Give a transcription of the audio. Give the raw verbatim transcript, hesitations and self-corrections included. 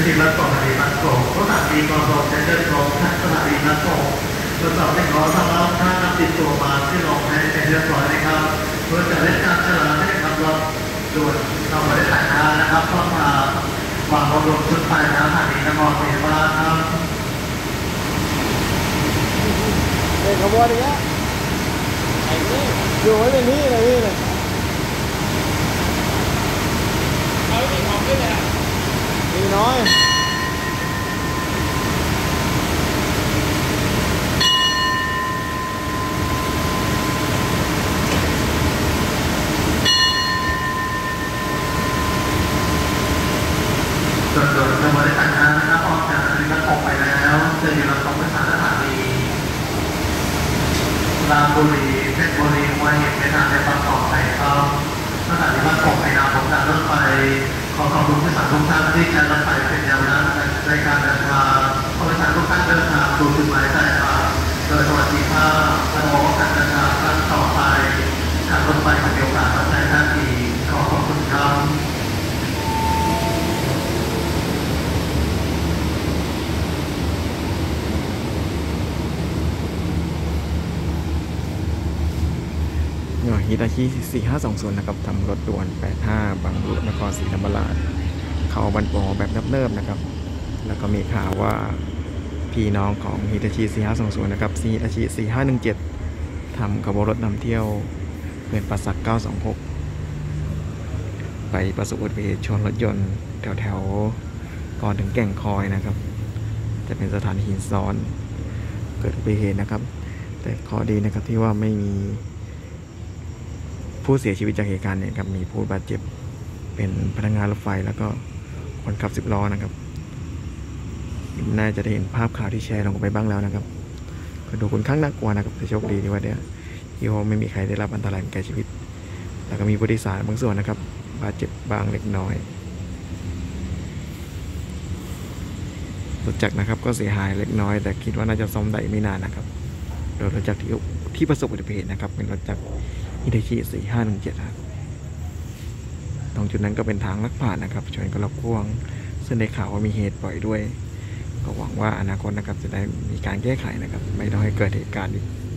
ริงๆแล้วสถานีบางโป่งสถานีกรองเซ็นเตอร์กรองท่านสถานีบางโป่งทดสอบให้ขอสำหรับท่านนำติดตัวมาที่ลงให้เป็นเรียบร้อยนะครับเพื่อจะเล่นการฉลาดให้ขับรถด่วนเราไม่ได้แต่งงานนะครับต้องมาวางระบบชุดไฟนะสถานีนครศรีธรรมราชครับเด็กขบวนอย่างเงี้ยไอ้นี่อยู่ไว้เป็นที่เลยพี่เลยเอาไม่มีของด้วยเลยอ่ะมีน้อยส่วนโดยจะบริการนะครับออกจากสถานีบางโป่งไปแล้วจะอยู่ลำตรงไปสถานีราชบุรีเพชรบุรีหัวหินในทางในบางกอกไทยครับสถานีบางโป่งในนามของการรถไฟขอขอบคุณผู้สานทุกท่านที่ใช้รถไฟเป็นยาวนานในการเดินทางขอให้ทุกท่านเดินทางสู่จุดหมายปลายทางโดยสวัสดิภาพและขอการเดินทางครั้งต่อไปทางรถไฟจะมีโอกาสมาใช้ท่านอีกขอขอบคุณครับฮิตาชิสี่ห้าสองศูนย์นะครับทำรถด่วนแปดห้าบางบุรนครศรีธรรมราชเขาบรรปอแบบเนิบๆนะครับแล้วก็มีข่าวว่าพี่น้องของฮิตาชิสี่ห้าสองศูนย์นะครับฮิตาชิสี่ห้าหนึ่งเจ็ดทำขบวนรถนำเที่ยวเขื่อนป่าสักเก้าสองหกไปประสบอุบัติเหตุชนรถยนต์แถวๆก่อนถึงแก่งคอยนะครับจะเป็นสถานหินซ้อนเกิดอุบัติเหตุนะครับแต่ข้อดีนะครับที่ว่าไม่มีผู้เสียชีวิตจากเหตุการณ์เนี่ยครับมีผู้บาดเจ็บเป็นพนักงานรถไฟแล้วก็คนขับสิบล้อนะครับน่าจะได้เห็นภาพข่าวที่แชร์ลงไปบ้างแล้วนะครับก็ดูค่อนข้างน่ากลัวนะครับแต่โชคดีที่ว่าเนี่ยที่ว่าไม่มีใครได้รับอันตรายแก่ชีวิตแล้วก็มีผู้โดยสารบางส่วนนะครับบาดเจ็บบางเล็กน้อยรถจักรนะครับก็เสียหายเล็กน้อยแต่คิดว่าน่าจะซ่อมได้ไม่นานนะครับโดยรถจักรที่ที่ประสบอุบัติเหตุนะครับเป็นรถจักรฮิตาชิสี่ห้าหนึ่งเจ็ดครับตรงจุดนั้นก็เป็นทางลักผ่านนะครับชนกับรถพ่วงซึ่งในข่าวว่ามีเหตุปล่อยด้วยก็หวังว่าอนาคตนะครับจะได้มีการแก้ไขนะครับไม่ต้องให้เกิดเหตุการณ์อีก